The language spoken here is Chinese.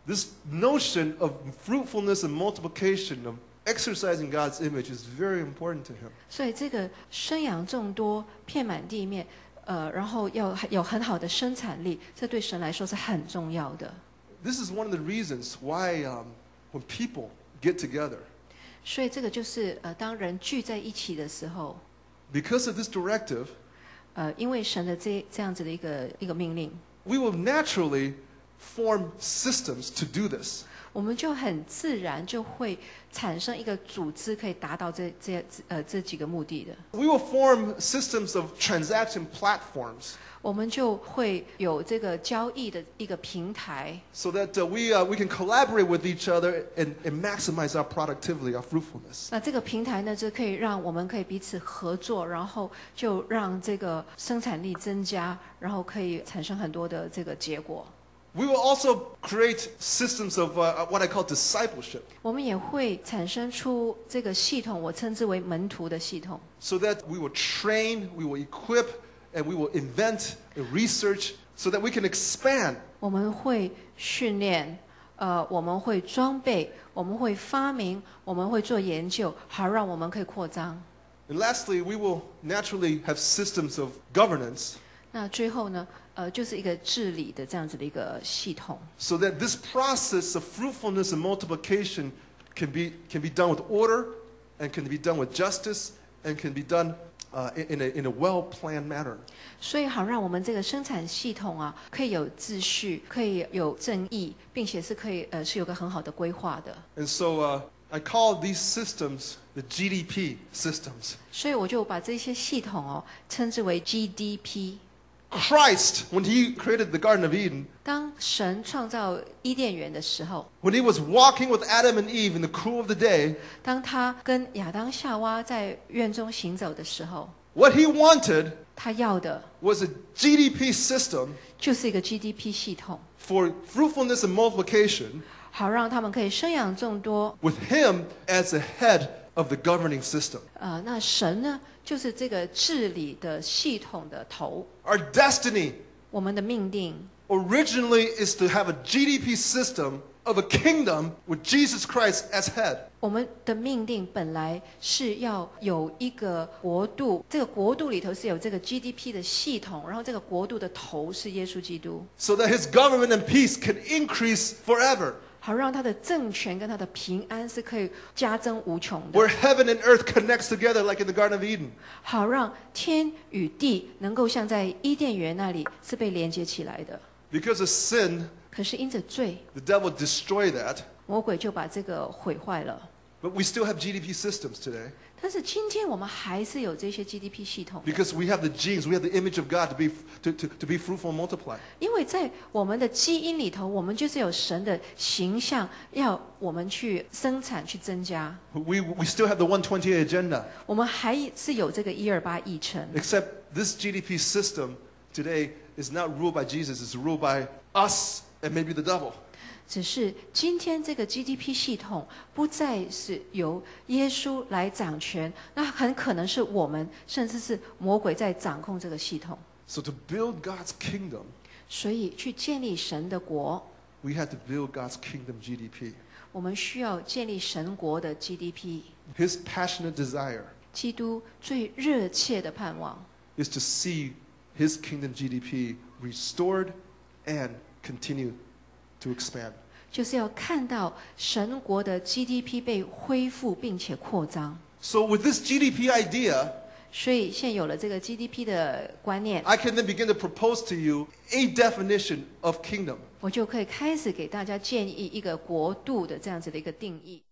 This notion of fruitfulness and multiplication, of exercising God's image, is very important to him. 所以这个生养众多，遍满地面，然后要有很好的生产力，这对神来说是很重要的。 This is one of the reasons why when people get together, 所以这个就是当人聚在一起的时候， because of this directive, 因为神的这样子的一个命令， we will naturally form systems to do this. 我们就很自然就会产生一个组织，可以达到这几个目的的。 We will form systems of transaction platforms. 我们就会有这个交易的一个平台， So that we can collaborate with each other and maximize our productivity, our fruitfulness. 那这个平台呢，就可以让我们可以彼此合作，然后就让这个生产力增加，然后可以产生很多的这个结果。 We will also create systems of what I call discipleship. 我们也会产生出这个系统，我称之为门徒的系统。 So that we will train, we will equip, and we will invent and research so that we can expand. 我们会训练，我们会装备，我们会发明，我们会做研究，好让我们可以扩张。 And lastly, we will naturally have systems of governance 那最后呢，就是一个治理的这样子的一个系统。 so that this process of fruitfulness and multiplication can be done with order and can be done with justice and can be done in a well-planned manner. 所以好让我们这个生产系统啊，可以有秩序，可以有正义，并且是可以是有个很好的规划的。 And so I call these systems the GDP systems. 所以我就把这些系统称之为 GDP。 Christ, when he created the Garden of Eden, 当神创造伊甸园的时候， when he was walking with Adam and Eve in the cool of the day, 当他跟亚当夏娃在院中行走的时候， what he wanted 他要的 was a GDP system 就是一个 GDP 系统， for fruitfulness and multiplication 好让他们可以生养众多。 with him as the head of the governing system. 那神呢，就是这个治理的系统的头。 Our destiny 我们的命定 originally is to have a GDP system of a kingdom with Jesus Christ as head. 我们的命定本来是要有一个国度，这个国度里头是有这个 GDP 的系统，然后这个国度的头是耶稣基督， So that his government and peace can increase forever. 好让他的政权跟他的平安是可以加增无穷的， Where heaven and earth connects together like in the Garden of Eden. 好让天与地能够像在伊甸园那里是被连接起来的。 Because of sin, 可是因着罪， the devil destroyed that. 魔鬼就把这个毁坏了。 But we still have GDP systems today. 但是今天我们还是有这些 GDP 系统， Because we have the genes, we have the image of God to be fruitful and multiply. 因为在我们的基因里头，我们就是有神的形象，要我们去生产、去增加。 We still have the 128 agenda. 我们还是有这个128议程， Except this GDP system today is not ruled by Jesus, it's ruled by us and maybe the devil. 只是今天这个 GDP 系统不再是由耶稣来掌权，那很可能是我们，甚至是魔鬼在掌控这个系统。 So to build God's kingdom, 所以去建立神的国， we have to build God's kingdom GDP. 我们需要建立神国的 GDP。 His passionate desire 基督最热切的盼望 is to see his kingdom GDP restored and continue to expand. 就是要看到神国的 GDP 被恢复并且扩张。 So with this GDP idea, 所以现在有了这个 GDP 的观念， I can then begin to propose to you a definition of kingdom. 我就可以开始给大家建议一个国度的这样子的一个定义。